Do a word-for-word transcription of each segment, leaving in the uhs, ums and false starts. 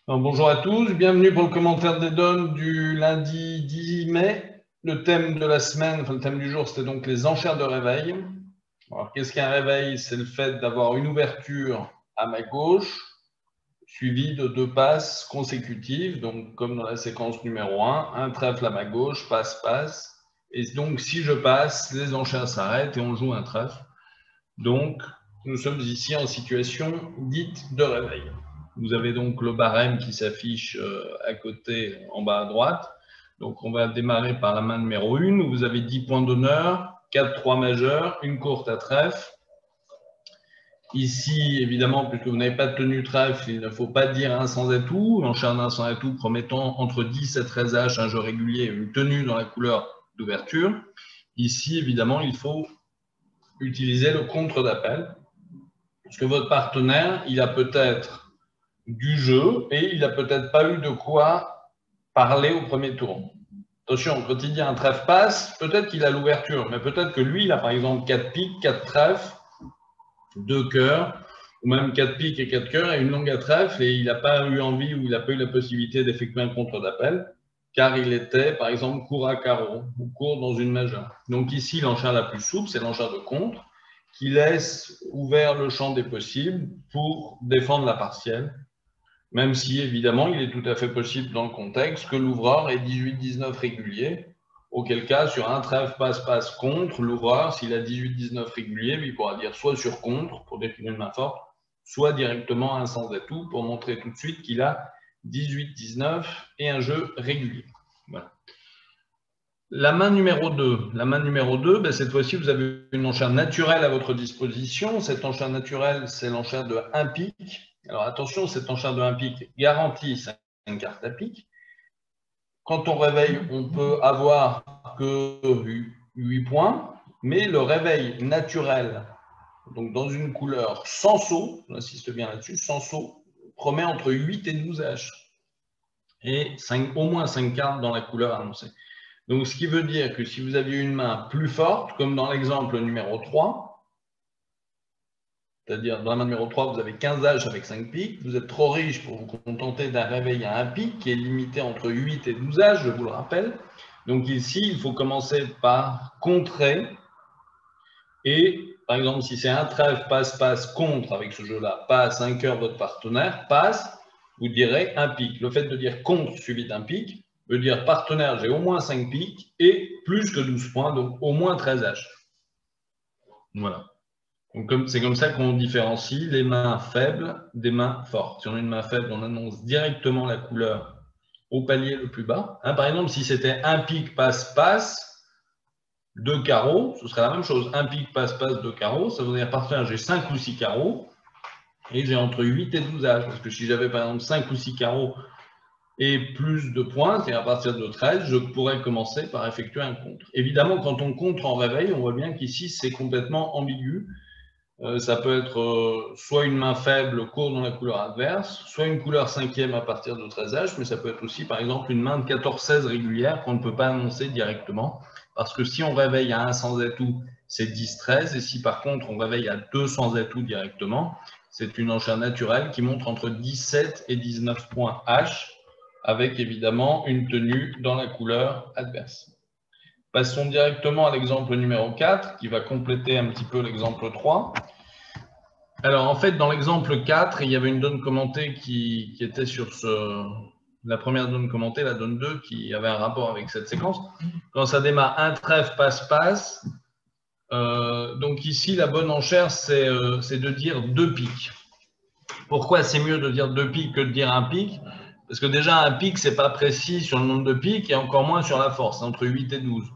Alors, bonjour à tous, bienvenue pour le commentaire des donnes du lundi dix mai. Le thème de la semaine, enfin le thème du jour, c'était donc les enchères de réveil. Alors, qu'est-ce qu'un réveil? C'est le fait d'avoir une ouverture à ma gauche, suivie de deux passes consécutives, donc comme dans la séquence numéro un, un trèfle à ma gauche, passe, passe. Et donc, si je passe, les enchères s'arrêtent et on joue un trèfle. Donc, nous sommes ici en situation dite de réveil. Vous avez donc le barème qui s'affiche à côté, en bas à droite. Donc, on va démarrer par la main numéro un, où vous avez dix points d'honneur, quatre trois majeurs, une courte à trèfle. Ici, évidemment, puisque vous n'avez pas de tenue trèfle, il ne faut pas dire un sans atout. L'enchère d'un sans atout promettant entre dix et treize H, un jeu régulier, une tenue dans la couleur d'ouverture. Ici, évidemment, il faut utiliser le contre d'appel. Parce que votre partenaire, il a peut-être du jeu et il n'a peut-être pas eu de quoi parler au premier tour. Attention, quand il dit un trèfle passe, peut-être qu'il a l'ouverture, mais peut-être que lui, il a par exemple quatre piques, quatre trèfles, deux cœurs, ou même quatre piques et quatre cœurs et une longue à trèfle, et il n'a pas eu envie ou il n'a pas eu la possibilité d'effectuer un contre d'appel, car il était par exemple court à carreau ou court dans une majeure. Donc ici, l'enchère la plus souple, c'est l'enchère de contre, qui laisse ouvert le champ des possibles pour défendre la partielle, même si évidemment il est tout à fait possible dans le contexte que l'ouvreur ait dix-huit dix-neuf régulier, auquel cas sur un trèfle passe-passe contre, l'ouvreur, s'il a dix-huit dix-neuf régulier, il pourra dire soit sur contre pour définir une main forte, soit directement un sans atout pour montrer tout de suite qu'il a dix-huit dix-neuf et un jeu régulier. Voilà. La main numéro deux, la main numéro deux, ben cette fois-ci, vous avez une enchère naturelle à votre disposition. Cette enchère naturelle, c'est l'enchère de un pique. Alors attention, cette enchère de un pique garantit cinq cartes à pique. Quand on réveille, on peut avoir que huit points, mais le réveil naturel, donc dans une couleur sans saut, j'insiste bien là-dessus, sans saut, promet entre huit et douze H. Et cinq, au moins cinq cartes dans la couleur annoncée. Donc, ce qui veut dire que si vous aviez une main plus forte, comme dans l'exemple numéro trois, c'est-à-dire dans la main numéro trois, vous avez quinze H avec cinq piques, vous êtes trop riche pour vous contenter d'un réveil à un pique qui est limité entre huit et douze H, je vous le rappelle. Donc ici, il faut commencer par contrer. Et par exemple, si c'est un trèfle passe-passe contre avec ce jeu-là, passe un cœur votre partenaire, passe, vous direz un pique. Le fait de dire contre suivi d'un pique veut dire partenaire, j'ai au moins cinq piques et plus que douze points, donc au moins treize H. Voilà. C'est comme ça qu'on différencie les mains faibles des mains fortes. Si on a une main faible, on annonce directement la couleur au palier le plus bas. Hein, par exemple, si c'était un pique passe-passe, deux carreaux, ce serait la même chose. Un pique passe-passe, deux carreaux, ça veut dire partenaire, j'ai cinq ou six carreaux et j'ai entre huit et douze H. Parce que si j'avais par exemple cinq ou six carreaux et plus de points, c'est à partir de treize, je pourrais commencer par effectuer un contre. Évidemment, quand on contre en réveil, on voit bien qu'ici, c'est complètement ambigu. Euh, ça peut être euh, soit une main faible court dans la couleur adverse, soit une couleur cinquième à partir de treize H, mais ça peut être aussi, par exemple, une main de quatorze seize régulière qu'on ne peut pas annoncer directement. Parce que si on réveille à un sans atout, c'est dix treize, et si par contre on réveille à deux sans atout directement, c'est une enchère naturelle qui montre entre dix-sept et dix-neuf points H, avec évidemment une tenue dans la couleur adverse. Passons directement à l'exemple numéro quatre, qui va compléter un petit peu l'exemple trois. Alors, en fait, dans l'exemple quatre, il y avait une donne commentée qui, qui était sur ce, la première donne commentée, la donne deux, qui avait un rapport avec cette séquence. Quand ça démarre un trèfle, passe, passe. Euh, donc ici, la bonne enchère, c'est euh, de dire deux piques. Pourquoi c'est mieux de dire deux piques que de dire un pique? Parce que déjà, un pique, c'est pas précis sur le nombre de piques et encore moins sur la force, entre huit et douze.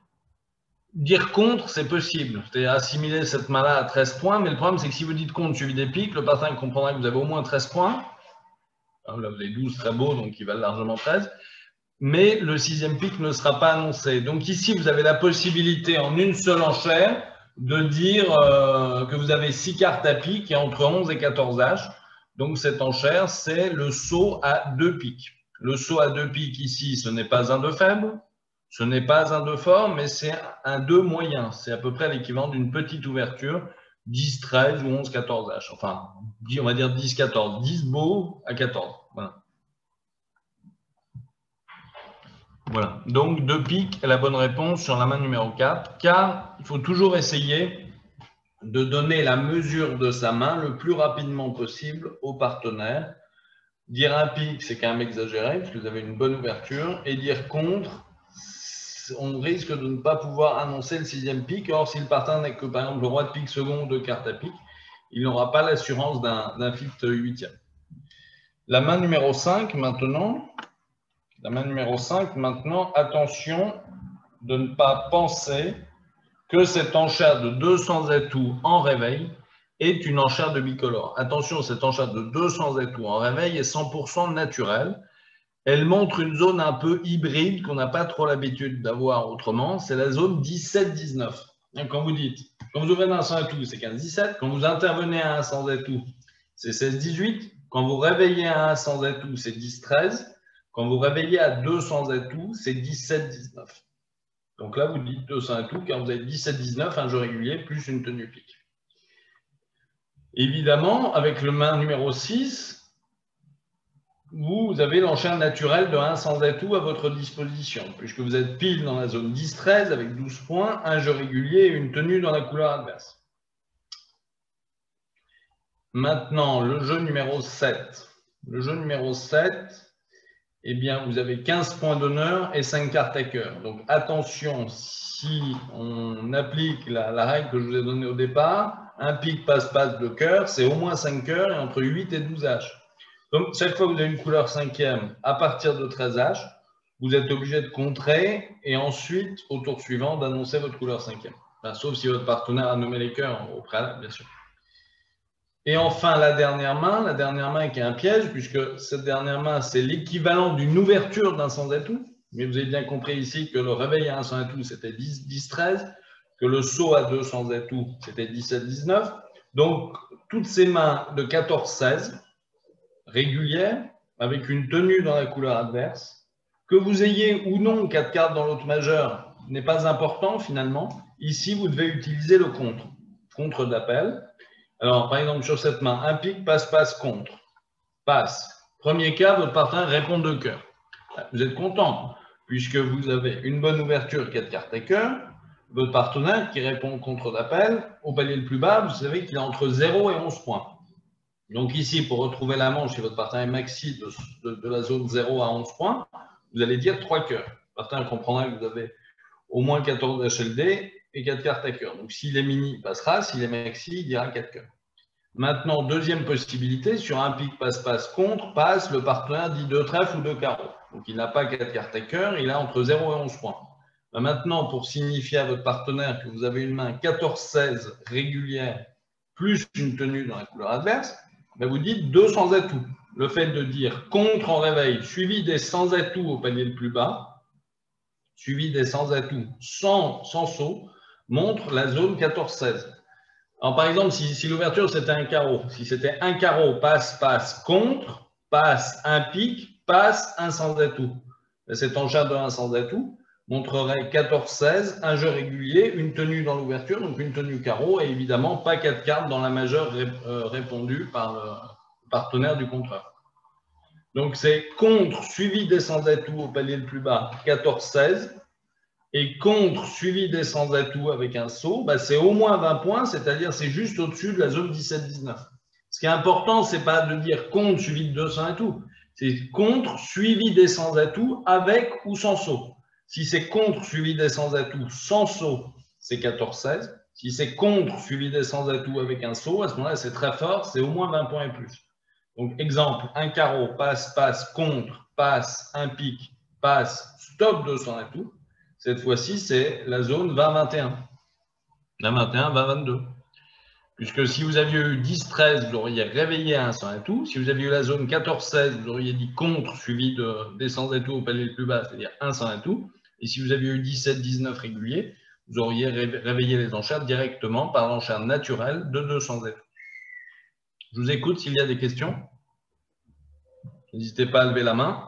Dire contre, c'est possible. C'est assimiler cette main-là à treize points, mais le problème, c'est que si vous dites contre suivi des piques, le partenaire comprendra que vous avez au moins treize points. Là, vous avez douze très beaux, donc ils valent largement treize. Mais le sixième pique ne sera pas annoncé. Donc ici, vous avez la possibilité, en une seule enchère, de dire euh, que vous avez six cartes à pique et entre onze et quatorze H. Donc cette enchère, c'est le saut à deux piques. Le saut à deux piques ici, ce n'est pas un de faible. Ce n'est pas un deux fort, mais c'est un deux moyen. C'est à peu près l'équivalent d'une petite ouverture, dix treize ou onze quatorze H. Enfin, on va dire dix quatorze. dix beau à quatorze. Voilà. Voilà, donc deux piques est la bonne réponse sur la main numéro quatre, car il faut toujours essayer de donner la mesure de sa main le plus rapidement possible au partenaire. Dire un pique, c'est quand même exagéré, parce que vous avez une bonne ouverture, et dire contre, on risque de ne pas pouvoir annoncer le sixième pique. Or, si le partenaire n'est que, par exemple, le roi de pique second ou deux cartes à pique, il n'aura pas l'assurance d'un fifth huitième. La main numéro cinq, maintenant, la main numéro cinq, maintenant, attention de ne pas penser que cette enchère de deux cents atouts en réveil est une enchère de bicolore. Attention, cette enchère de deux cents atouts en réveil est cent pour cent naturelle. Elle montre une zone un peu hybride qu'on n'a pas trop l'habitude d'avoir autrement. C'est la zone dix-sept dix-neuf. Quand vous dites, quand vous ouvrez un cent atouts, c'est quinze dix-sept. Quand vous intervenez à un cent atouts, c'est seize dix-huit. Quand vous réveillez à un cent atouts, c'est dix treize. Quand vous réveillez à deux cents atouts, c'est dix-sept dix-neuf. Donc là, vous dites deux cents atouts, car vous avez dix-sept dix-neuf, un jeu régulier, plus une tenue pique. Évidemment, avec le main numéro six, vous avez l'enchère naturelle de un cents atouts à votre disposition, puisque vous êtes pile dans la zone dix treize avec douze points, un jeu régulier et une tenue dans la couleur adverse. Maintenant, le jeu numéro sept. Le jeu numéro sept, eh bien, vous avez quinze points d'honneur et cinq cartes à cœur. Donc, attention, si on applique la, la règle que je vous ai donnée au départ, un pique passe-passe de cœur, c'est au moins cinq cœurs et entre huit et douze H. Donc, chaque fois que vous avez une couleur cinquième, à partir de treize H, vous êtes obligé de contrer et ensuite, au tour suivant, d'annoncer votre couleur cinquième. Enfin, sauf si votre partenaire a nommé les cœurs au préalable, bien sûr. Et enfin, la dernière main, la dernière main qui est un piège, puisque cette dernière main, c'est l'équivalent d'une ouverture d'un cent atouts. Mais vous avez bien compris ici que le réveil à un cent atouts, c'était dix treize, que le saut à deux cents atouts, c'était dix-sept dix-neuf. Donc, toutes ces mains de quatorze seize, régulières, avec une tenue dans la couleur adverse, que vous ayez ou non quatre cartes dans l'autre majeur, n'est pas important finalement. Ici, vous devez utiliser le contre, contre d'appel. Alors, par exemple, sur cette main, un pique, passe, passe, contre. Passe. Premier cas, votre partenaire répond de cœur. Vous êtes content, puisque vous avez une bonne ouverture, quatre cartes à cœur. Votre partenaire qui répond contre d'appel, au palier le plus bas, vous savez qu'il a entre zéro et onze points. Donc ici, pour retrouver la manche, si votre partenaire est maxi de, de, de la zone zéro à onze points, vous allez dire trois cœurs. Le partenaire comprendra que vous avez au moins quatorze H L D et quatre cartes à cœur. Donc s'il est mini, il passera. S'il est maxi, il dira quatre cœurs. Maintenant, deuxième possibilité, sur un pique passe-passe contre, passe, le partenaire dit deux trèfles ou deux carreaux. Donc il n'a pas quatre cartes à cœur, il a entre zéro et onze points. Maintenant, pour signifier à votre partenaire que vous avez une main quatorze seize régulière, plus une tenue dans la couleur adverse, ben vous dites deux cents atouts. Le fait de dire contre en réveil, suivi des cent atouts au palier le plus bas, suivi des cent atouts sans, sans saut, montre la zone quatorze seize. Alors, par exemple, si, si l'ouverture c'était un carreau, si c'était un carreau, passe, passe, contre, passe, un pique, passe, un sans atout. Cette enchère de un sans atout montrerait quatorze seize, un jeu régulier, une tenue dans l'ouverture, donc une tenue carreau, et évidemment pas quatre cartes dans la majeure ré, euh, répondue par le partenaire du contreur. Donc c'est contre suivi des sans atouts au palier le plus bas, quatorze seize. Et contre suivi des sans atouts avec un saut, bah c'est au moins vingt points, c'est-à-dire c'est juste au-dessus de la zone dix-sept dix-neuf. Ce qui est important, ce n'est pas de dire contre suivi de deux cents atouts, c'est contre suivi des cent atouts avec ou sans saut. Si c'est contre suivi des cent atouts sans saut, c'est quatorze seize. Si c'est contre suivi des cent atouts avec un saut, à ce moment-là, c'est très fort, c'est au moins vingt points et plus. Donc, exemple, un carreau, passe, passe, contre, passe, un pique, passe, stop deux cents atouts. Cette fois-ci, c'est la zone vingt vingt et un. La vingt et un, vingt vingt-deux. Puisque si vous aviez eu dix treize, vous auriez réveillé un cent atouts. Si vous aviez eu la zone quatorze seize, vous auriez dit contre suivi de, des cent atouts au palier le plus bas, c'est-à-dire un cent atouts. Et si vous aviez eu dix-sept dix-neuf régulier, vous auriez réveillé les enchères directement par l'enchère naturelle de deux cents atouts. Je vous écoute s'il y a des questions. N'hésitez pas à lever la main.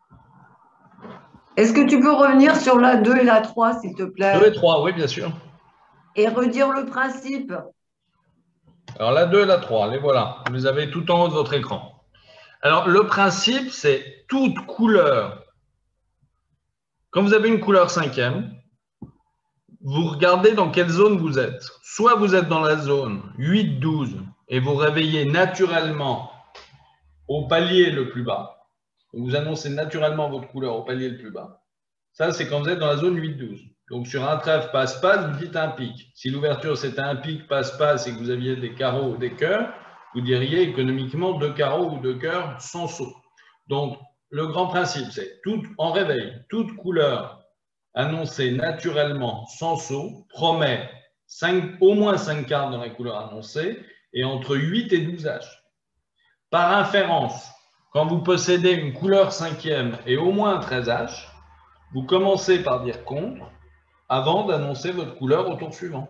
Est-ce que tu peux revenir sur la deux et la trois, s'il te plaît? deux et trois, oui, bien sûr. Et redire le principe. Alors, la deux et la trois, les voilà. Vous les avez tout en haut de votre écran. Alors, le principe, c'est toute couleur Quand vous avez une couleur cinquième, vous regardez dans quelle zone vous êtes. Soit vous êtes dans la zone huit douze et vous réveillez naturellement au palier le plus bas. Vous annoncez naturellement votre couleur au palier le plus bas. Ça, c'est quand vous êtes dans la zone huit douze. Donc, sur un trèfle passe-passe, vous dites un pic. Si l'ouverture, c'était un pic passe-passe et que vous aviez des carreaux ou des cœurs, vous diriez économiquement deux carreaux ou deux cœurs sans saut. Donc, le grand principe, c'est tout, en réveil, toute couleur annoncée naturellement sans saut promet cinq, au moins cinq cartes dans la couleur annoncée et entre huit et douze H. Par inférence, quand vous possédez une couleur cinquième et au moins treize H, vous commencez par dire contre avant d'annoncer votre couleur au tour suivant.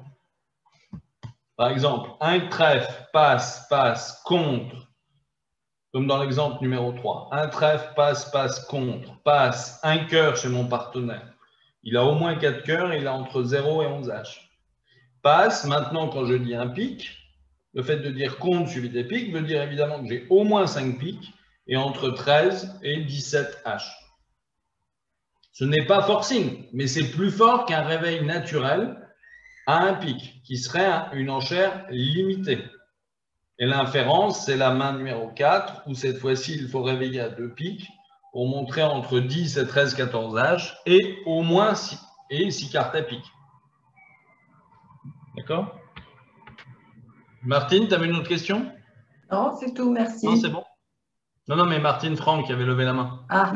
Par exemple, un trèfle, passe, passe, contre, comme dans l'exemple numéro trois. Un trèfle, passe, passe, contre, passe, un cœur chez mon partenaire. Il a au moins quatre cœurs et il a entre zéro et onze H. Passe, maintenant quand je dis un pic, le fait de dire contre suivi des pics veut dire évidemment que j'ai au moins cinq pics et entre treize et dix-sept H. Ce n'est pas forcing, mais c'est plus fort qu'un réveil naturel à un pic, qui serait une enchère limitée. Et l'inférence, c'est la main numéro quatre, où cette fois-ci, il faut réveiller à deux pics pour montrer entre dix et treize, quatorze H et au moins six, et six cartes à pic. D'accord? Martine, tu avais une autre question? Non, c'est tout, merci. Non, c'est bon. Non, non, mais Martine Franck qui avait levé la main. Ah.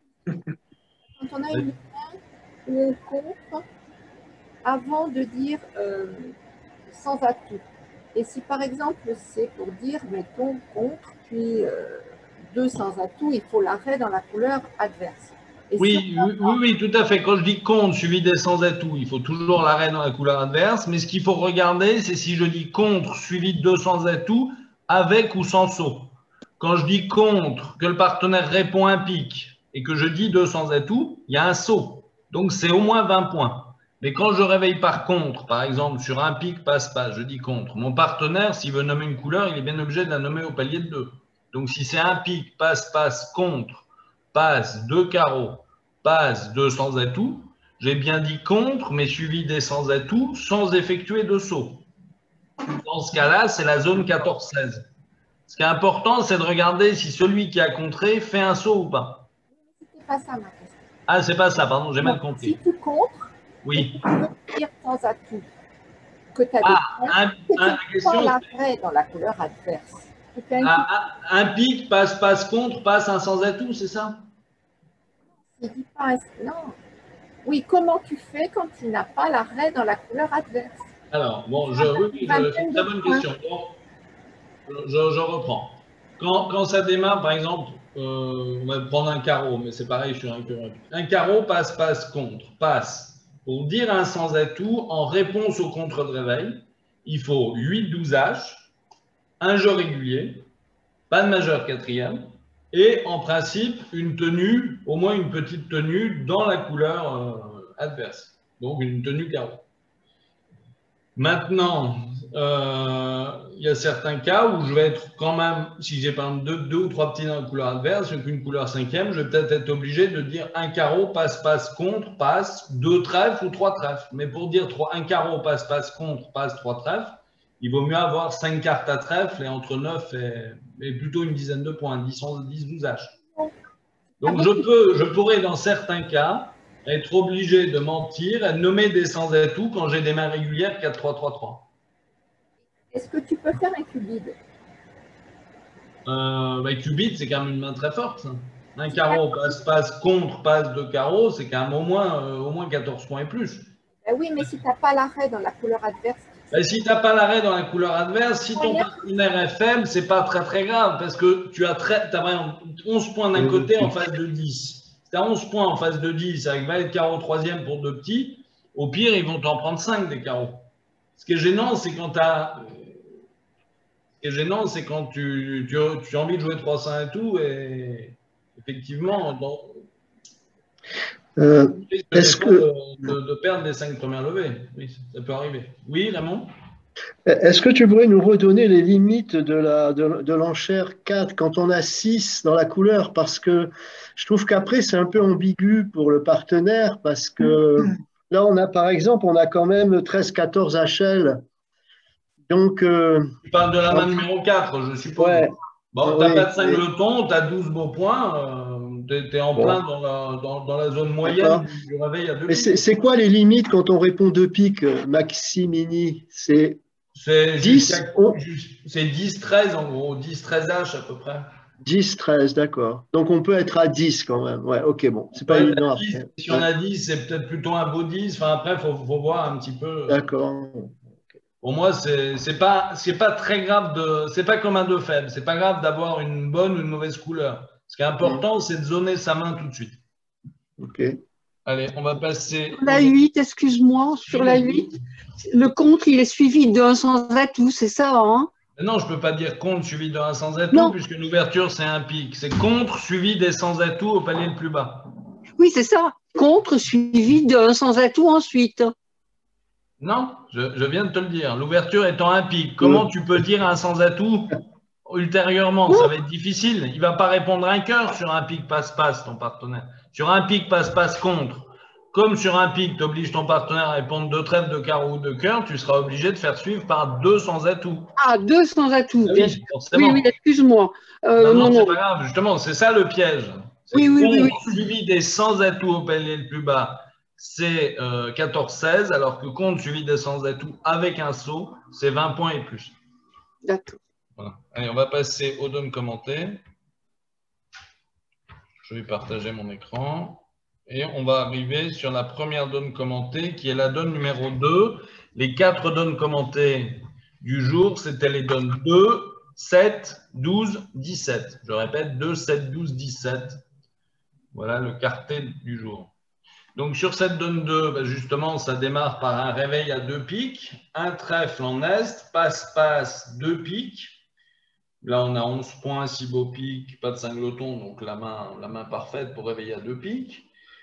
Quand on a une main où on compte, avant de dire euh, sans atout. Et si par exemple c'est pour dire, mettons, contre, puis euh, deux sans atout, il faut l'arrêt dans la couleur adverse. Et oui, si oui, oui, oui, tout à fait. Quand je dis contre suivi des sans atout, il faut toujours l'arrêt dans la couleur adverse. Mais ce qu'il faut regarder, c'est si je dis contre suivi de deux sans atout, avec ou sans saut. Quand je dis contre, que le partenaire répond un pic et que je dis deux sans atout, il y a un saut. Donc c'est au moins vingt points. Mais quand je réveille par contre, par exemple, sur un pic passe-passe, je dis contre. Mon partenaire, s'il veut nommer une couleur, il est bien obligé de la nommer au palier de deux. Donc si c'est un pic passe-passe contre, passe, deux carreaux, passe, deux sans atout, j'ai bien dit contre, mais suivi des sans atout, sans effectuer de saut. Dans ce cas-là, c'est la zone quatorze seize. Ce qui est important, c'est de regarder si celui qui a contré fait un saut ou pas. c'est pas ça ma question. Ah, c'est pas ça, pardon, j'ai mal compris. Si tu contres, oui. tu veux dire sans atout, que tu as ah, des points, un, que un, tu prends l'arrêt dans la couleur adverse. Un, un, un pic, passe, passe, contre, passe un sans atout, c'est ça? Il dit pas, non. Oui, comment tu fais quand tu n'as pas l'arrêt dans la couleur adverse? Alors, bon, je, oui, je, c'est une très bonne question. Bon, je, je reprends. Quand, quand ça démarre, par exemple, euh, on va prendre un carreau, mais c'est pareil sur un cœur. Un carreau, passe, passe, contre, passe. Pour dire un sans atout, en réponse au contre de réveil, il faut huit douze H, un jeu régulier, pas de majeur quatrième, et en principe, une tenue, au moins une petite tenue dans la couleur euh, adverse. Donc, une tenue carreau. Maintenant, euh, il y a certains cas où je vais être quand même, si j'ai par exemple deux, deux ou trois petits dans la couleur adverse, et qu'une couleur cinquième, je vais peut-être être obligé de dire un carreau, passe, passe, contre, passe, deux trèfles ou trois trèfles. Mais pour dire trois, un carreau, passe, passe, contre, passe, trois trèfles, il vaut mieux avoir cinq cartes à trèfle et entre neuf et, et plutôt une dizaine de points, dix, douze H. Donc je peux, je pourrais dans certains cas être obligé de mentir et nommer des sans atout quand j'ai des mains régulières quatre trois trois trois. Est-ce que tu peux faire un cubide? euh, bah, Cubide, c'est quand même une main très forte. Ça. Un carreau, passe, passe, contre, passe, deux carreaux, c'est quand même au moins, euh, au moins quatorze points et plus. Ben oui, mais si tu n'as pas l'arrêt dans la couleur adverse. Ben, si tu n'as pas l'arrêt dans la couleur adverse, si ton partenaire est faible, c'est pas très très grave parce que tu as, très, as onze points d'un côté en face de dix. Si tu as onze points en face de dix avec vingt de carreaux troisième pour deux petits, au pire, ils vont t'en prendre cinq des carreaux. Ce qui est gênant, c'est quand tu as. Ce qui est gênant, c'est quand tu, tu, tu as envie de jouer trois cents et tout, et effectivement, dans, euh, est-ce que de, de, de perdre les cinq premières levées. Oui, ça peut arriver. Oui, Raymond? Est-ce que tu pourrais nous redonner les limites de la, de, de l'enchère quatre quand on a six dans la couleur? Parce que je trouve qu'après, c'est un peu ambigu pour le partenaire, parce que là, on a, par exemple, on a quand même treize quatorze H L. Donc, euh, Tu parles de la main en- numéro quatre, je suppose. ouais, Bon, tu n'as oui, pas de oui. cingleton, tu as douze beaux points, tu es en Bon, plein dans la, dans, dans la zone moyenne d'accord. du, du réveil à deux Mais c'est pics. c'est quoi les limites quand on répond deux piques, maxi, mini? C'est C'est jusqu'à dix, on- jus- c'est dix treize en gros, dix treize H à peu près. dix, treize, d'accord. Donc, on peut être à dix quand même. Ouais, ok, bon, On c'est peut pas être à évident dix, après. si on Ouais, a dix, c'est peut-être plutôt un beau dix. Enfin, après, il faut, faut voir un petit peu. d'accord. Pour moi, c'est c'est pas, c'est pas très grave de. C'est pas comme un deux faible. C'est pas grave d'avoir une bonne ou une mauvaise couleur. Ce qui est Hmm, important, c'est de zoner sa main tout de suite. ok. Allez, on va passer Sur aux la huit, excuse-moi, sur la huit, le contre, il est suivi d'un sans atout, c'est ça, hein? Non, je ne peux pas dire contre suivi d'un sans atout, Non, puisque l'ouverture, c'est un pic. C'est contre suivi des sans atout au palier le plus bas. oui, c'est ça. Contre suivi d'un sans atout ensuite. Non, je, je viens de te le dire. L'ouverture étant un pic, comment Euh, tu peux dire un sans atout ultérieurement? Ça va être difficile. Il ne va pas répondre un cœur sur un pic passe-passe, ton partenaire. Sur un pic passe-passe contre. Comme sur un pic, tu obliges ton partenaire à répondre deux trèfles, deux carreaux ou deux cœurs, tu seras obligé de faire suivre par deux sans atout. Ah, deux sans atout, Ah bien oui, sûr. forcément. Oui, oui, excuse-moi. Euh, Non, non, non, c'est non. pas grave. Justement, c'est ça le piège. C'est Oui, oui, oui, oui. contre suivi des sans atouts au palier le plus bas, c'est euh, quatorze seize, alors que contre suivi des sans atouts avec un saut, c'est vingt points et plus. D'accord. Voilà. Allez, on va passer aux donnes commentées. Je vais partager mon écran. Et on va arriver sur la première donne commentée, qui est la donne numéro deux. Les quatre donnes commentées du jour, c'était les donnes deux, sept, douze, dix-sept. Je répète, deux, sept, douze, dix-sept. Voilà le quartet du jour. Donc sur cette donne deux, ben justement, ça démarre par un réveil à deux piques, un trèfle en est, passe-passe, deux piques. Là, on a onze points, six beaux piques, pas de cingleton, donc la main, la main parfaite pour réveiller à deux piques.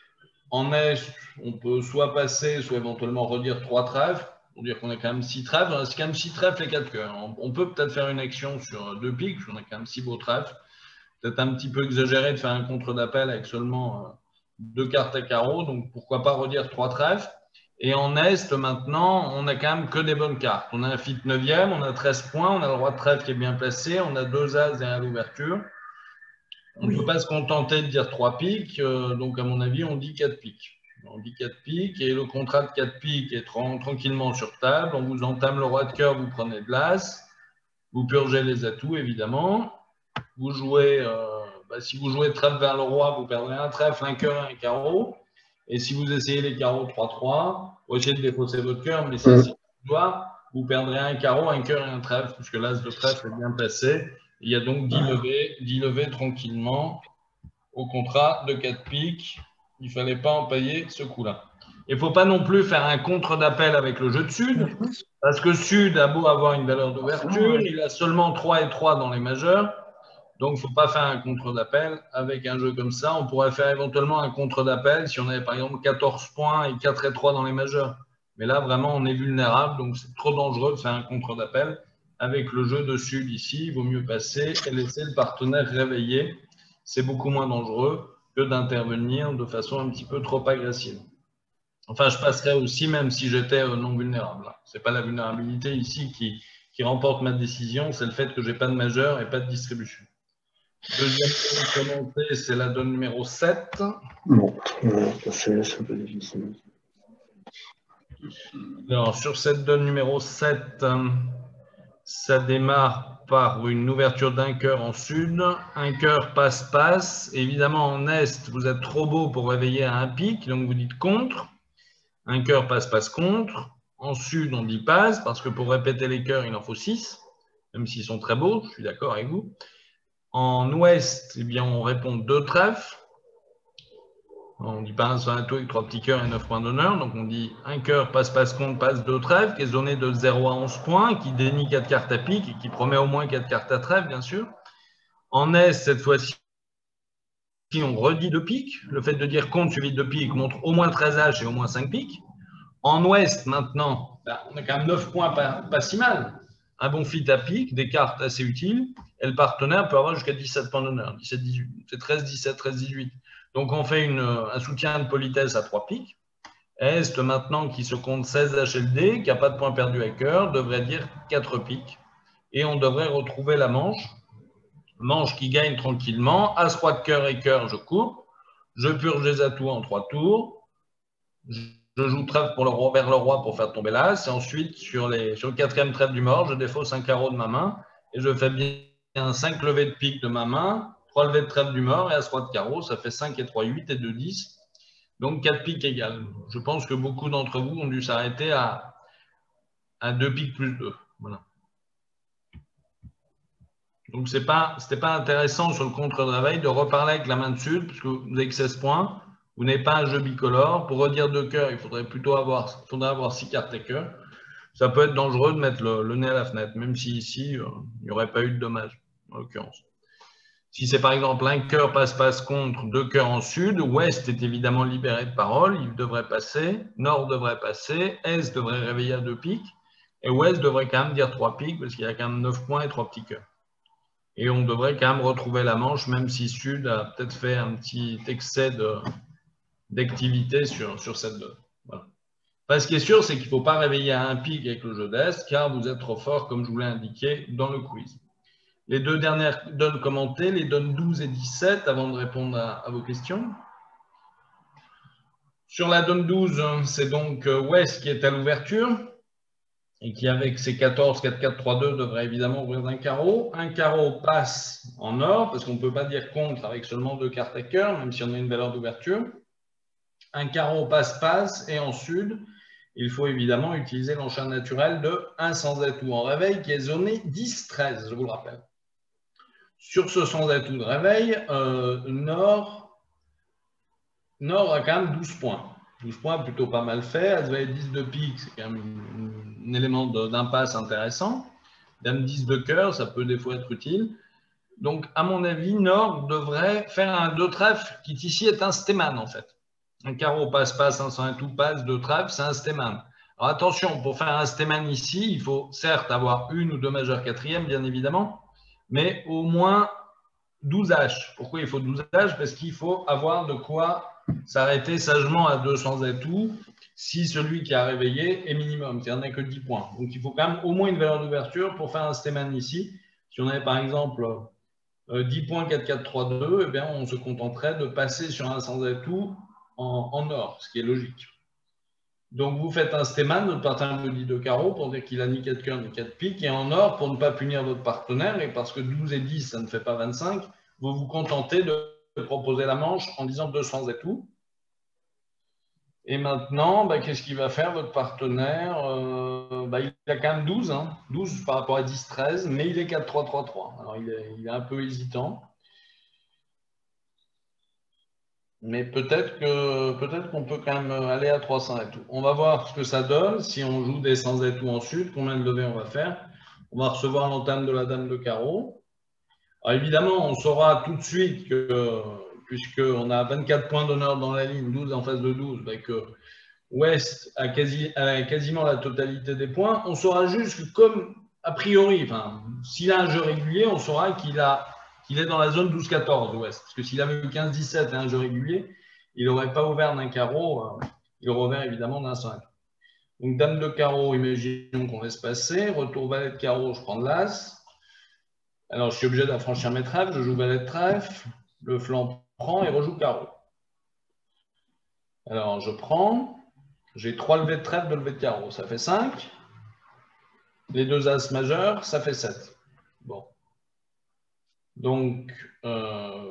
En est, on peut soit passer, soit éventuellement redire trois trèfles, pour dire qu'on a quand même six trèfles. On a quand même six trèfles et quatre cœurs. On peut peut-être faire une action sur deux piques, parce qu'on a quand même six beaux trèfles. Peut-être un petit peu exagéré de faire un contre d'appel avec seulement deux cartes à carreau, donc pourquoi pas redire trois trèfles. Et en est, maintenant, on n'a quand même que des bonnes cartes. On a un fit neuvième, on a treize points, on a le roi de trèfle qui est bien placé, on a deux as derrière l'ouverture. On ne Oui. peut pas se contenter de dire trois piques, euh, donc à mon avis, on dit quatre piques. On dit quatre piques, et le contrat de quatre piques est tra tranquillement sur table. On vous entame le roi de cœur, vous prenez de l'as, vous purgez les atouts, évidemment. Vous jouez, euh, bah, si vous jouez trèfle vers le roi, vous perdrez un trèfle, un cœur et un carreau. Et si vous essayez les carreaux trois trois, vous essayez de défausser votre cœur, mais ça, c'est doigt, vous perdrez un carreau, un cœur et un trèfle, puisque l'as de trèfle est bien placé. Il y a donc dix levées, dix levées tranquillement au contrat de quatre piques. Il ne fallait pas en payer ce coup-là. Il ne faut pas non plus faire un contre d'appel avec le jeu de Sud, parce que Sud a beau avoir une valeur d'ouverture, il a seulement trois et trois dans les majeurs. Donc, il ne faut pas faire un contre d'appel avec un jeu comme ça. On pourrait faire éventuellement un contre d'appel si on avait par exemple quatorze points et quatre et trois dans les majeurs. Mais là, vraiment, on est vulnérable. Donc, c'est trop dangereux de faire un contre d'appel. Avec le jeu de Sud ici, il vaut mieux passer et laisser le partenaire réveiller. C'est beaucoup moins dangereux que d'intervenir de façon un petit peu trop agressive. Enfin, je passerais aussi même si j'étais non vulnérable. Ce n'est pas la vulnérabilité ici qui, qui remporte ma décision, c'est le fait que je n'ai pas de majeur et pas de distribution. Deuxième donne commentée, c'est la donne numéro sept. Bon, c'est un peu difficile. Alors, sur cette donne numéro sept, ça démarre par une ouverture d'un cœur en sud, un cœur passe-passe. Évidemment, en est, vous êtes trop beau pour réveiller à un pic, donc vous dites contre. Un cœur passe-passe contre. En sud, on dit passe, parce que pour répéter les cœurs, il en faut six, même s'ils sont très beaux, je suis d'accord avec vous. En ouest, eh bien, on répond deux trèfles. On ne dit pas un sans atout avec trois petits cœurs et neuf points d'honneur. Donc on dit un cœur, passe, passe, compte, passe, deux trèfles, qui est zoné de zéro à onze points, qui dénie quatre cartes à pique et qui promet au moins quatre cartes à trèfle, bien sûr. En est, cette fois-ci, on redit deux piques. Le fait de dire compte suivi de deux piques montre au moins treize H et au moins cinq piques. En ouest, maintenant, ben, on a quand même neuf points, pas, pas si mal. Un bon fit à pique, des cartes assez utiles, et le partenaire peut avoir jusqu'à dix-sept points d'honneur, dix-sept dix-huit. C'est treize dix-sept, treize dix-huit. Donc on fait une, un soutien de politesse à trois piques. Est maintenant qui se compte seize H L D, qui n'a pas de points perdus à cœur, devrait dire quatre piques. Et on devrait retrouver la manche. Manche qui gagne tranquillement. As roi de cœur et cœur, je coupe. Je purge les atouts en trois tours. Je joue trèfle pour le roi, vers le roi pour faire tomber l'as. Et ensuite, sur, les, sur le quatrième trèfle du mort, je défausse un carreau de ma main. Et je fais bien cinq levées de pique de ma main, trois levées de trèfle du mort et as roi de carreau. Ça fait cinq et trois, huit et deux, dix. Donc quatre piques égales. Je pense que beaucoup d'entre vous ont dû s'arrêter à, à deux piques plus deux. Voilà. Donc ce n'était pas, pas intéressant sur le contre de réveil de reparler avec la main de sud, puisque vous avez que seize points. Vous n'avez pas un jeu bicolore. Pour redire deux cœurs, il faudrait plutôt avoir, il faudrait avoir six cartes et cœur. Ça peut être dangereux de mettre le, le nez à la fenêtre, même si ici, euh, il n'y aurait pas eu de dommage, en l'occurrence. Si c'est par exemple un cœur passe-passe contre, deux cœurs en sud, ouest est évidemment libéré de parole, il devrait passer, nord devrait passer, est devrait réveiller à deux piques, et ouest devrait quand même dire trois piques, parce qu'il y a quand même neuf points et trois petits cœurs. Et on devrait quand même retrouver la manche, même si sud a peut-être fait un petit excès d'activité sur, sur cette donne. Voilà. Enfin, ce qui est sûr, c'est qu'il ne faut pas réveiller à un pique avec le jeu d'est, car vous êtes trop fort, comme je vous l'ai indiqué dans le quiz. Les deux dernières donnes commentées, les donnes douze et dix-sept, avant de répondre à, à vos questions. Sur la donne douze, c'est donc Ouest qui est à l'ouverture et qui, avec ses quatorze, quatre quatre, trois deux, devrait évidemment ouvrir d'un carreau. Un carreau passe en or, parce qu'on ne peut pas dire contre avec seulement deux cartes à cœur, même si on a une valeur d'ouverture. Un carreau passe-passe, et en sud, il faut évidemment utiliser l'enchant naturel de un sans atout en réveil, qui est zoné dix treize, je vous le rappelle. Sur ce sans atout de réveil, euh, Nord, Nord a quand même douze points. douze points plutôt pas mal fait. As valet dix de pique, c'est quand même un élément d'impasse intéressant. Dame dix de cœur, ça peut des fois être utile. Donc, à mon avis, Nord devrait faire un deux trèfle qui ici est un stéman en fait. Un carreau passe-passe, un sans atout passe, deux trèfle, c'est un stéman. Alors attention, pour faire un stéman ici, il faut certes avoir une ou deux majeures quatrièmes, bien évidemment, mais au moins douze H. Pourquoi il faut douze H? Parce qu'il faut avoir de quoi s'arrêter sagement à deux sans atout si celui qui a réveillé est minimum, c'est-à-dire n'a que dix points. Donc il faut quand même au moins une valeur d'ouverture pour faire un stéman ici. Si on avait par exemple euh, dix points, quatre quatre, trois deux, eh bien, on se contenterait de passer sur un sans atout en, en or, ce qui est logique. Donc, vous faites un stéman, votre partenaire vous dit deux carreaux pour dire qu'il a ni quatre cœurs ni quatre piques, et en or, pour ne pas punir votre partenaire, et parce que douze et dix, ça ne fait pas vingt-cinq, vous vous contentez de proposer la manche en disant deux sans atout. Et maintenant, bah, qu'est-ce qu'il va faire, votre partenaire? euh, bah, Il a quand même douze, hein, douze par rapport à dix treize, mais il est quatre trois trois trois. Alors, il est, il est un peu hésitant. Mais peut-être que peut-être qu'on peut quand même aller à trois sans atout. On va voir ce que ça donne si on joue des sans atout en sud, combien de levées on va faire. On va recevoir l'entame de la dame de carreau. Alors évidemment, on saura tout de suite que, puisqu'on a vingt-quatre points d'honneur dans la ligne, douze en face de douze, bah que Ouest a, quasi, a quasiment la totalité des points. On saura juste que comme a priori, enfin, s'il a un jeu régulier, on saura qu'il a qu'il est dans la zone douze quatorze Ouest. Parce que s'il avait eu quinze dix-sept et un jeu régulier, il n'aurait pas ouvert d'un carreau, euh, il aurait ouvert évidemment d'un cinq. Donc dame de carreau, imaginons qu'on laisse passer. Retour valet de carreau, je prends de l'as. Alors je suis obligé d'affranchir mes trèfles, je joue valet de trèfle, le flanc prend et rejoue carreau. Alors je prends, j'ai trois levées de trèfle, deux levées de carreau, ça fait cinq. Les deux as majeurs, ça fait sept. Bon. Donc, euh,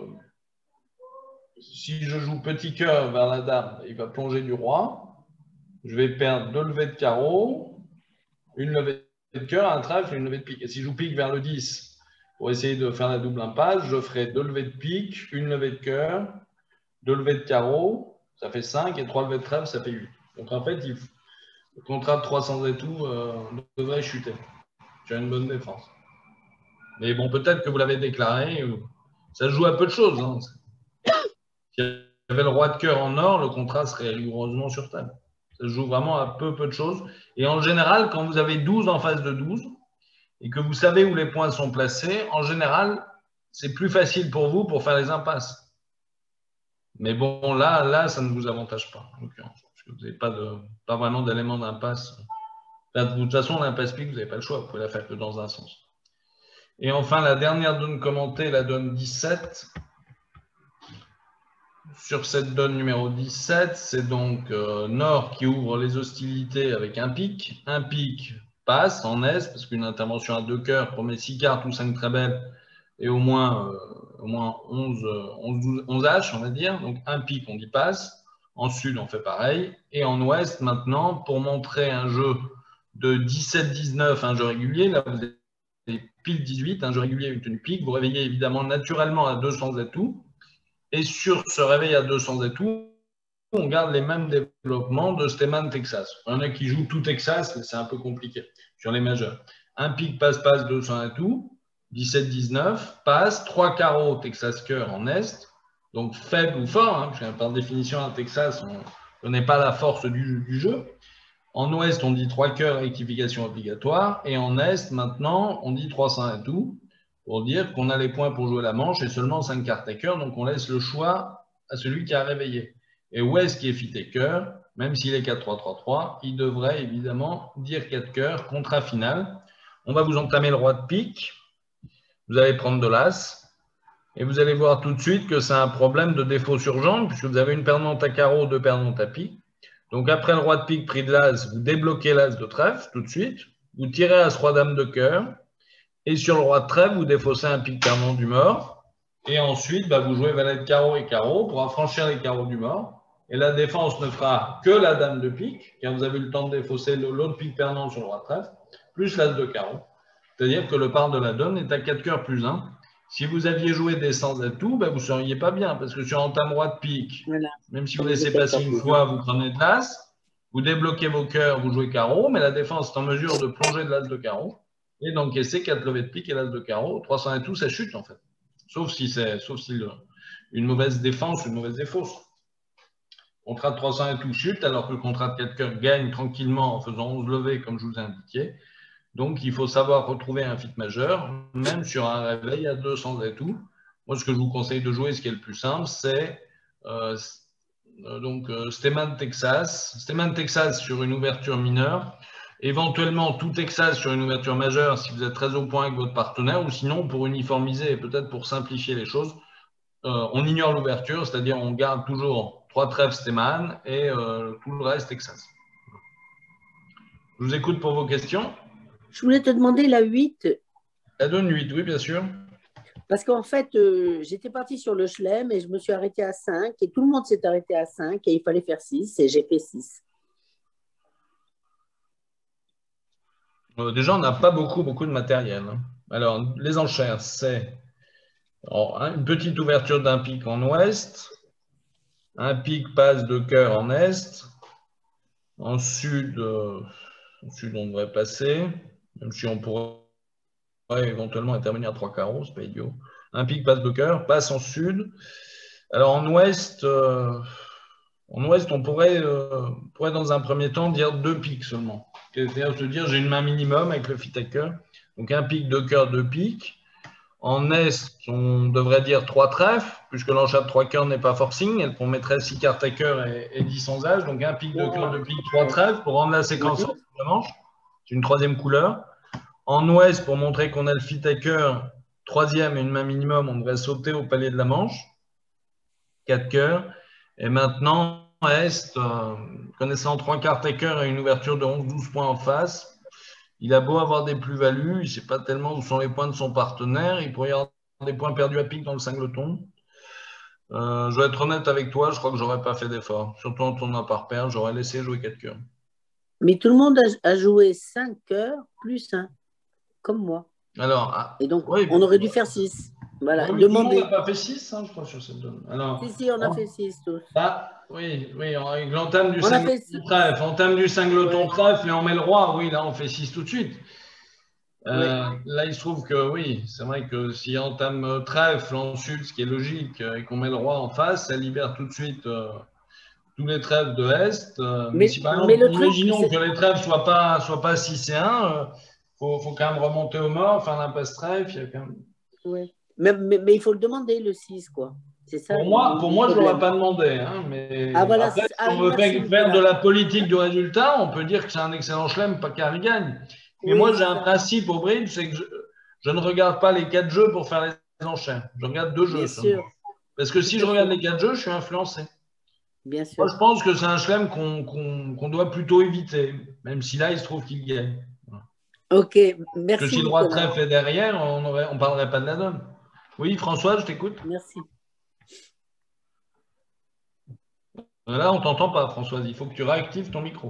si je joue petit cœur vers la dame, il va plonger du roi. Je vais perdre deux levées de carreau, une levée de cœur, un trèfle et une levée de pique. Et si je joue pique vers le dix, pour essayer de faire la double impasse, je ferai deux levées de pique, une levée de cœur, deux levées de carreau, ça fait cinq, et trois levées de trèfle, ça fait huit. Donc en fait, il, le contrat de trois cents et tout euh, devrait chuter. J'ai une bonne défense. Mais bon, peut-être que vous l'avez déclaré. Ça joue à peu de choses. Hein. S'il y avait le roi de cœur en or, le contrat serait rigoureusement sur table. Ça se joue vraiment à peu, peu de choses. Et en général, quand vous avez douze en face de douze et que vous savez où les points sont placés, en général, c'est plus facile pour vous pour faire les impasses. Mais bon, là, là ça ne vous avantage pas, en l'occurrence, parce que vous n'avez pas, de, pas vraiment d'éléments d'impasse. De toute façon, l'impasse pique, vous n'avez pas le choix, vous pouvez la faire que dans un sens. Et enfin, la dernière donne commentée, la donne dix-sept. Sur cette donne numéro dix-sept, c'est donc euh, Nord qui ouvre les hostilités avec un pic. Un pic passe en Est, parce qu'une intervention à deux cœurs promet six cartes ou cinq très belles et au moins, euh, au moins onze, onze, onze H, on va dire. Donc un pic, on dit passe. En Sud, on fait pareil. Et en Ouest, maintenant, pour montrer un jeu de dix-sept dix-neuf, un jeu régulier, là vous avez pile dix-huit, un jeu régulier avec une tenue pique. Vous réveillez évidemment naturellement à deux cents atouts. Et sur ce réveil à deux cents atouts, on garde les mêmes développements de Steman Texas. Il y en a qui jouent tout Texas, mais c'est un peu compliqué sur les majeurs. Un pic passe-passe deux cents atouts, dix-sept dix-neuf, passe, trois carreaux Texas cœur en Est, donc faible ou fort, hein, parce que par définition à Texas, on ne connaît pas la force du, du jeu. En Ouest, on dit trois cœurs, rectification obligatoire, et en Est, maintenant, on dit trois cents atouts, pour dire qu'on a les points pour jouer la manche et seulement cinq cartes à cœur, donc on laisse le choix à celui qui a réveillé. Et Ouest qui est fité cœur, même s'il est quatre trois trois trois, il devrait évidemment dire quatre cœurs, contrat final. On va vous entamer le roi de pique, vous allez prendre de l'as, et vous allez voir tout de suite que c'est un problème de défaut sur jambe, puisque vous avez une perdante à carreau, deux perdantes à pique. Donc après le roi de pique pris de l'as, vous débloquez l'as de trèfle tout de suite, vous tirez as roi dame de cœur, et sur le roi de trèfle, vous défaussez un pique perdant du mort. Et ensuite, bah, vous jouez valet de carreau et carreau pour affranchir les carreaux du mort. Et la défense ne fera que la dame de pique, car vous avez eu le temps de défausser l'autre pique perdant sur le roi de trèfle, plus l'as de carreau. C'est-à-dire que le par de la donne est à quatre cœurs plus un. Si vous aviez joué des cent atouts, bah, vous ne seriez pas bien, parce que sur entame roi de pique, voilà. Même si vous laissez passer une fois, vous prenez de l'as, vous débloquez vos cœurs, vous jouez carreau, mais la défense est en mesure de plonger de l'as de carreau. Et d'encaisser quatre levées de pique et l'as de carreau. trois cents atouts, ça chute en fait. Sauf si c'est sauf si le, une mauvaise défense ou une mauvaise défausse. Le contrat de trois cents atouts chute, alors que le contrat de quatre cœurs gagne tranquillement en faisant onze levées, comme je vous ai indiqué. Donc, il faut savoir retrouver un fit majeur, même sur un réveil à deux cents atouts. Moi, ce que je vous conseille de jouer, ce qui est le plus simple, c'est euh, donc euh, Steman Texas. Steman Texas sur une ouverture mineure. Éventuellement, tout Texas sur une ouverture majeure si vous êtes très au point avec votre partenaire, ou sinon, pour uniformiser et peut-être pour simplifier les choses, euh, on ignore l'ouverture, c'est-à-dire on garde toujours trois trèfles Steman et euh, tout le reste Texas. Je vous écoute pour vos questions. Je voulais te demander la huit. La donne huit, oui, bien sûr. Parce qu'en fait, euh, j'étais partie sur le chelem et je me suis arrêtée à cinq et tout le monde s'est arrêté à cinq et il fallait faire six et j'ai fait six. Euh, déjà, on n'a pas beaucoup, beaucoup de matériel. Hein. Alors, les enchères, c'est une petite ouverture d'un pic en ouest, un pic passe de cœur en est, en sud, euh, en sud on devrait passer, même si on pourrait éventuellement intervenir à trois carreaux, c'est pas idiot. Un pic passe de cœur, passe en sud. Alors, en ouest, euh, en ouest on pourrait, euh, pourrait dans un premier temps dire deux pics seulement. C'est-à-dire se dire j'ai une main minimum avec le fit à cœur. Donc un pic, deux cœurs, deux pics. En est, on devrait dire trois trèfles, puisque l'enchat de trois cœurs n'est pas forcing. On mettrait six cartes à cœur et, et dix sans âge. Donc un pic, deux cœurs, deux pics, trois trèfles pour rendre la séquence en la manche. C'est une troisième couleur. En ouest, pour montrer qu'on a le fit à cœur, troisième et une main minimum, on devrait sauter au palier de la manche. Quatre cœurs. Et maintenant, Est, euh, connaissant trois cartes à cœur et une ouverture de onze douze points en face, il a beau avoir des plus-values, il ne sait pas tellement où sont les points de son partenaire, il pourrait y avoir des points perdus à pique dans le singleton. Euh, je vais être honnête avec toi, je crois que je n'aurais pas fait d'effort. Surtout en tournant par paire, j'aurais laissé jouer quatre cœurs. Mais tout le monde a, a joué cinq cœurs plus un, comme moi. Alors, ah, et donc, oui, on aurait dû faire six. Voilà, oui, demander. On n'a pas fait six, hein, je crois, sur cette donne. Alors, si, si, on a oh, fait six tous. Ah, oui, oui, avec l'entame du on singleton trèfle, entame du singleton ouais. trèfle et on met le roi, oui, là, on fait six tout de suite. Euh, ouais. Là, il se trouve que, oui, c'est vrai que si on entame trèfle en sud, ce qui est logique, et qu'on met le roi en face, ça libère tout de suite euh, tous les trèfles de Est. Euh, mais, Mais- si par mais exemple, le truc, imaginons c'est- que les trèfles ne soient pas, soient pas six et un, il faut, faut quand même remonter au nord, faire l'impasse trèfle. Il y a quand même... ouais. mais, mais, mais il faut le demander, le six, quoi. C'est ça. Pour moi, le- pour le moi je ne l'aurais problème. pas demandé. Hein, mais Ah, voilà, après, c'est- si ah, on veut merci, faire, faire de Nicolas. la politique du résultat, on peut dire que c'est un excellent chelem, pas car il gagne. Mais Oui, moi, c'est j'ai un ça. principe au bridge, c'est que je, je ne regarde pas les quatre jeux pour faire les enchères. Je regarde deux jeux Bien seulement. sûr, Parce que si Tout je à regarde fait. les quatre jeux, je suis influencé. bien Moi, sûr. je pense que c'est un chelem qu'on qu'on- qu'on doit plutôt éviter, même si là, il se trouve qu'il gagne. Ok, Parce que merci si le roi de Nicolas. trèfle est derrière, on ne parlerait pas de la donne. Oui, François, je t'écoute. Merci. Là, on ne t'entend pas, Françoise. Il faut que tu réactives ton micro.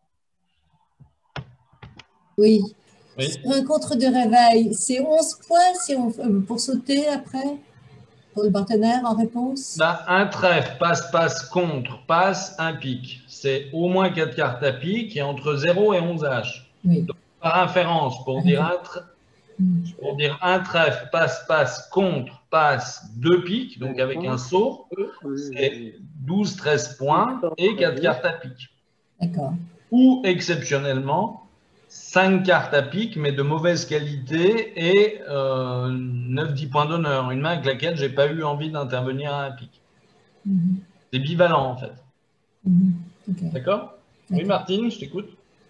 Oui. Oui. Sur un contre de réveil, c'est onze points si on, euh, pour sauter après, pour le partenaire en réponse. Ben, un trèfle, passe, passe, contre, passe, un pic. C'est au moins quatre cartes à pic et entre zéro et onze H. Oui. Par inférence, pour dire un, tre- Mm. pour dire un trèfle, passe, passe, contre, passe, deux pics, donc avec un saut, c'est douze, treize points et quatre cartes à pic. D'accord. Ou exceptionnellement, cinq cartes à pic, mais de mauvaise qualité et euh, neuf dix points d'honneur. Une main avec laquelle je n'ai pas eu envie d'intervenir à un pic. Mhm. C'est bivalent en fait. Mhm. Ok. D'accord? Oui, Martine, je t'écoute.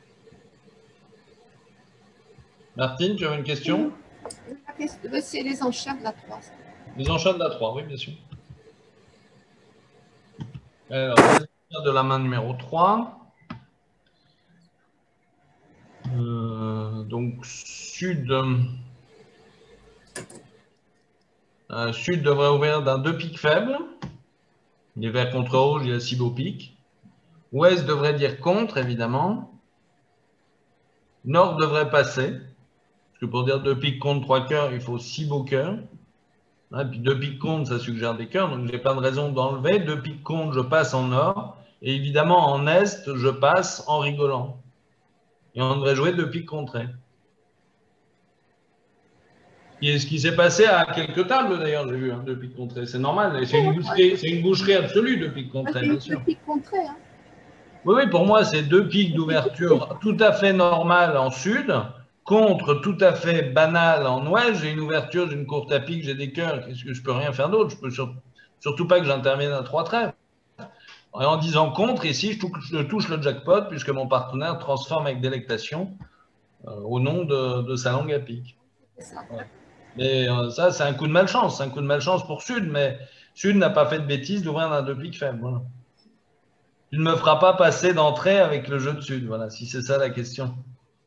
Martine, tu as une question? La question, c'est les enchères de la trois. Les enchères de la trois, oui, bien sûr. Alors, les enchères de la main numéro trois. Euh, donc, sud. Euh, sud devrait ouvrir d'un deux pics faibles. Les verts contre rouge, il y a six beaux pics. Ouest devrait dire contre, évidemment. Nord devrait passer. Parce que pour dire deux pics contre trois cœurs, il faut six beaux cœurs. Et puis deux piques contre, ça suggère des cœurs, donc j'ai pas de raison d'enlever. Deux piques contre, je passe en nord. Et évidemment, en est, je passe en rigolant. Et on devrait jouer deux piques contrées. Et ce qui s'est passé à quelques tables, d'ailleurs, j'ai vu, hein, deux piques contrées. C'est normal. C'est une boucherie, c'est une boucherie absolue, deux piques Moi, contrées, j'ai bien eu sûr. deux pics contrés. Hein. Oui, oui, pour moi, c'est deux piques d'ouverture tout à fait normales en sud, contre tout à fait banal en ouest. J'ai une ouverture, j'ai une courte à pique, j'ai des cœurs. Qu'est-ce que je peux rien faire d'autre? Je peux sur- surtout pas que j'intervienne à trois trèfles. Et en disant contre, ici, je touche, je touche le jackpot puisque mon partenaire transforme avec délectation euh, au nom de, de sa langue à pique. C'est ça. Ouais. Mais euh, ça, c'est un coup de malchance. C'est un coup de malchance pour Sud, mais Sud n'a pas fait de bêtises d'ouvrir un deux piques faible. Voilà. Tu ne me feras pas passer d'entrée avec le jeu de Sud, voilà, si c'est ça la question.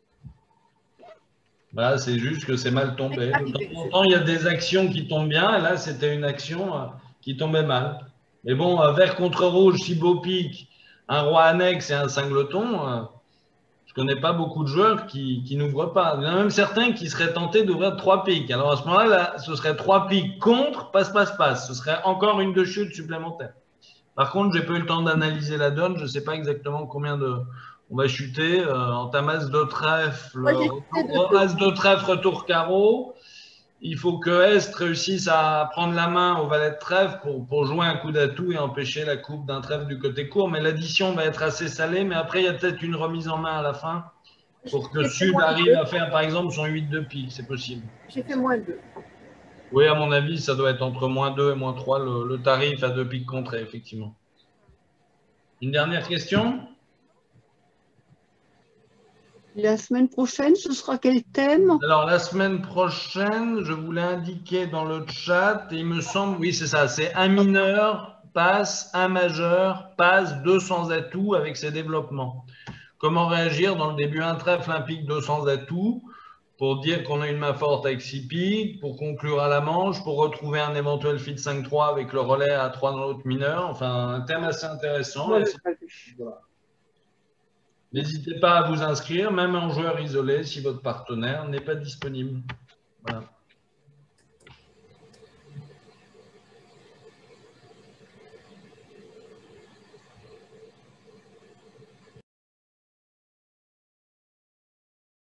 Voilà, c'est juste que c'est mal tombé. De temps en temps, il y a des actions qui tombent bien, et là, c'était une action euh, qui tombait mal. Mais bon, euh, vert contre rouge, six beaux piques, un roi annexe et un cingleton, euh, je ne connais pas beaucoup de joueurs qui, qui n'ouvrent pas. Il y en a même certains qui seraient tentés d'ouvrir trois piques. Alors à ce moment-là, là, ce serait trois piques contre, passe, passe, passe. Ce serait encore une de chute supplémentaire. Par contre, j'ai pas eu le temps d'analyser la donne. Je ne sais pas exactement combien de on va chuter. Euh, en tamas de trèfle, Moi, j'ai chuté de as de trèfle, retour carreau. Il faut que Est réussisse à prendre la main au valet de trèfle pour, pour jouer un coup d'atout et empêcher la coupe d'un trèfle du côté court. Mais l'addition va être assez salée. Mais après, il y a peut-être une remise en main à la fin pour que J'ai fait Sud moins arrive deux. à faire, par exemple, son huit de pique. C'est possible. J'ai fait moins deux. Oui, à mon avis, ça doit être entre moins deux et moins trois le, le tarif à deux piques contrées, effectivement. Une dernière question? La semaine prochaine, ce sera quel thème? Alors, la semaine prochaine, je vous l'ai indiqué dans le chat, et il me semble, oui, c'est ça, c'est un mineur, passe, un majeur, passe, deux sans atout avec ses développements. Comment réagir dans le début, un trèfle, un pique, deux sans atout, pour dire qu'on a une main forte avec six piques, pour conclure à la manche, pour retrouver un éventuel fit cinq trois avec le relais à trois dans l'autre mineur. Enfin, un thème assez intéressant. Moi, j'ai pas vu. Voilà. N'hésitez pas à vous inscrire, même en joueur isolé, si votre partenaire n'est pas disponible. Voilà.